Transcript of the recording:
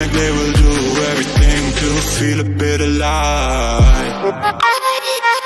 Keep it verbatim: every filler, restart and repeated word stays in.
like they will do everything to feel a bit alive.